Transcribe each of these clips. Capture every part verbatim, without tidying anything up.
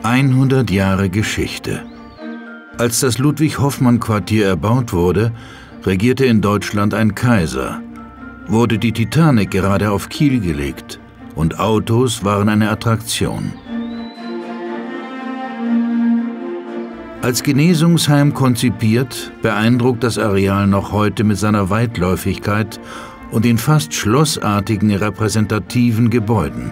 hundert Jahre Geschichte. Als das Ludwig-Hoffmann-Quartier erbaut wurde, regierte in Deutschland ein Kaiser. Wurde die Titanic gerade auf Kiel gelegt und Autos waren eine Attraktion. Als Genesungsheim konzipiert, beeindruckt das Areal noch heute mit seiner Weitläufigkeit und den fast schlossartigen repräsentativen Gebäuden.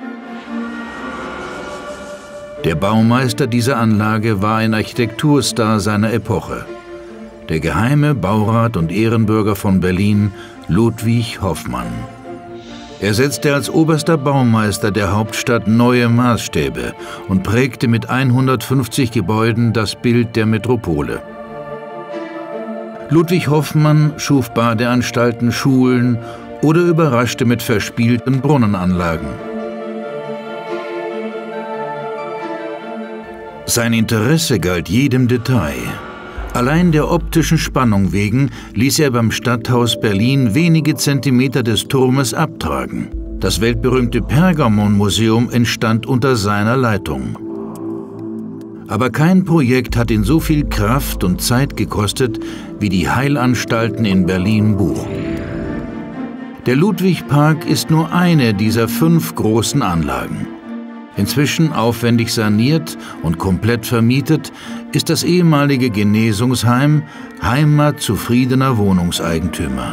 Der Baumeister dieser Anlage war ein Architekturstar seiner Epoche, der geheime Baurat und Ehrenbürger von Berlin, Ludwig Hoffmann. Er setzte als oberster Baumeister der Hauptstadt neue Maßstäbe und prägte mit hundertfünfzig Gebäuden das Bild der Metropole. Ludwig Hoffmann schuf Badeanstalten, Schulen oder überraschte mit verspielten Brunnenanlagen. Sein Interesse galt jedem Detail. Allein der optischen Spannung wegen ließ er beim Stadthaus Berlin wenige Zentimeter des Turmes abtragen. Das weltberühmte Pergamon-Museum entstand unter seiner Leitung. Aber kein Projekt hat ihn so viel Kraft und Zeit gekostet wie die Heilanstalten in Berlin-Buch. Der Ludwig-Park ist nur eine dieser fünf großen Anlagen. Inzwischen aufwendig saniert und komplett vermietet, ist das ehemalige Genesungsheim Heimat zufriedener Wohnungseigentümer.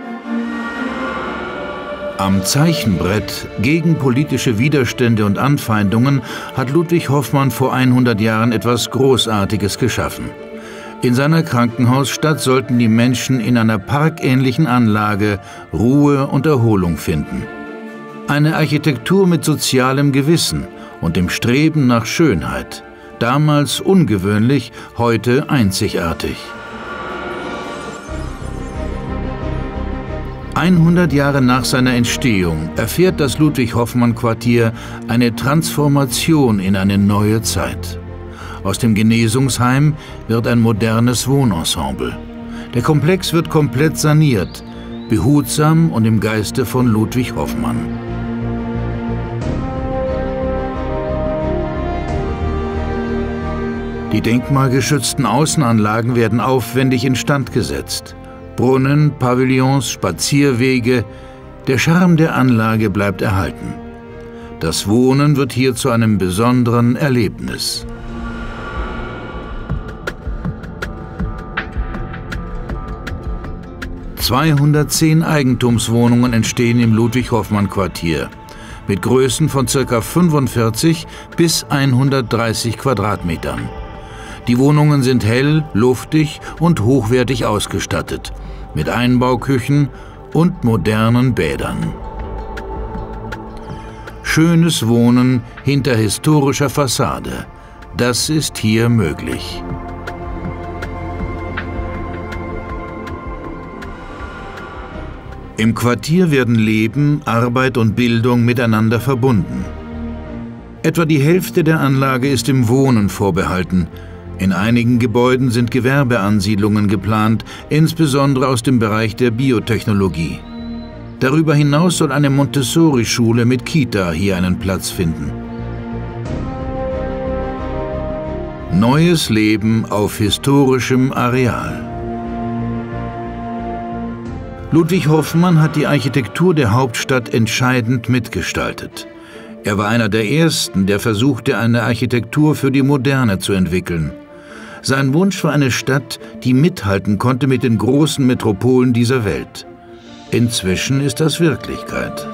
Am Zeichenbrett gegen politische Widerstände und Anfeindungen hat Ludwig Hoffmann vor hundert Jahren etwas Großartiges geschaffen. In seiner Krankenhausstadt sollten die Menschen in einer parkähnlichen Anlage Ruhe und Erholung finden. Eine Architektur mit sozialem Gewissen und dem Streben nach Schönheit. Damals ungewöhnlich, heute einzigartig. hundert Jahre nach seiner Entstehung erfährt das Ludwig-Hoffmann-Quartier eine Transformation in eine neue Zeit. Aus dem Genesungsheim wird ein modernes Wohnensemble. Der Komplex wird komplett saniert, behutsam und im Geiste von Ludwig Hoffmann. Die denkmalgeschützten Außenanlagen werden aufwendig instand gesetzt. Brunnen, Pavillons, Spazierwege, der Charme der Anlage bleibt erhalten. Das Wohnen wird hier zu einem besonderen Erlebnis. zweihundertzehn Eigentumswohnungen entstehen im Ludwig-Hoffmann-Quartier mit Größen von ca. fünfundvierzig bis hundertdreißig Quadratmetern. Die Wohnungen sind hell, luftig und hochwertig ausgestattet, mit Einbauküchen und modernen Bädern. Schönes Wohnen hinter historischer Fassade, das ist hier möglich. Im Quartier werden Leben, Arbeit und Bildung miteinander verbunden. Etwa die Hälfte der Anlage ist dem Wohnen vorbehalten. In einigen Gebäuden sind Gewerbeansiedlungen geplant, insbesondere aus dem Bereich der Biotechnologie. Darüber hinaus soll eine Montessori-Schule mit Kita hier einen Platz finden. Neues Leben auf historischem Areal. Ludwig Hoffmann hat die Architektur der Hauptstadt entscheidend mitgestaltet. Er war einer der Ersten, der versuchte, eine Architektur für die Moderne zu entwickeln. Sein Wunsch war eine Stadt, die mithalten konnte mit den großen Metropolen dieser Welt. Inzwischen ist das Wirklichkeit.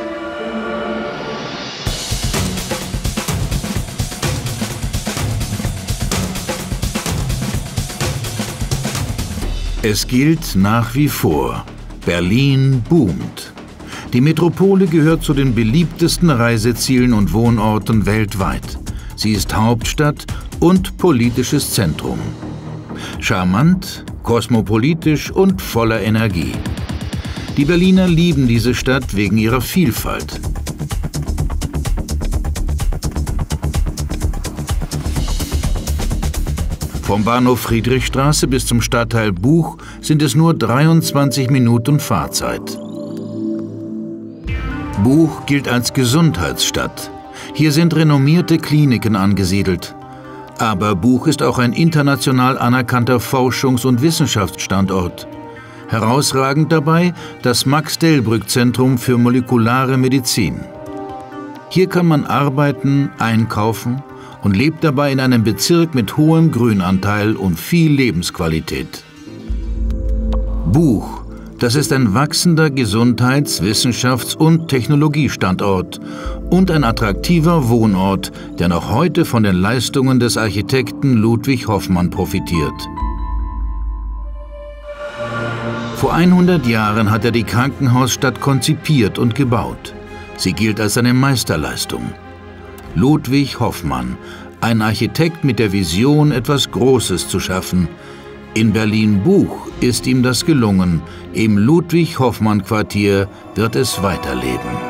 Es gilt nach wie vor: Berlin boomt. Die Metropole gehört zu den beliebtesten Reisezielen und Wohnorten weltweit. Sie ist Hauptstadt und politisches Zentrum. Charmant, kosmopolitisch und voller Energie. Die Berliner lieben diese Stadt wegen ihrer Vielfalt. Vom Bahnhof Friedrichstraße bis zum Stadtteil Buch sind es nur dreiundzwanzig Minuten Fahrzeit. Buch gilt als Gesundheitsstadt. Hier sind renommierte Kliniken angesiedelt. Aber Buch ist auch ein international anerkannter Forschungs- und Wissenschaftsstandort. Herausragend dabei das Max-Delbrück-Zentrum für molekulare Medizin. Hier kann man arbeiten, einkaufen und lebt dabei in einem Bezirk mit hohem Grünanteil und viel Lebensqualität. Buch, das ist ein wachsender Gesundheits-, Wissenschafts- und Technologiestandort und ein attraktiver Wohnort, der noch heute von den Leistungen des Architekten Ludwig Hoffmann profitiert. Vor hundert Jahren hat er die Krankenhausstadt konzipiert und gebaut. Sie gilt als eine Meisterleistung. Ludwig Hoffmann, ein Architekt mit der Vision, etwas Großes zu schaffen. In Berlin-Buch ist ihm das gelungen. Im Ludwig-Hoffmann-Quartier wird es weiterleben.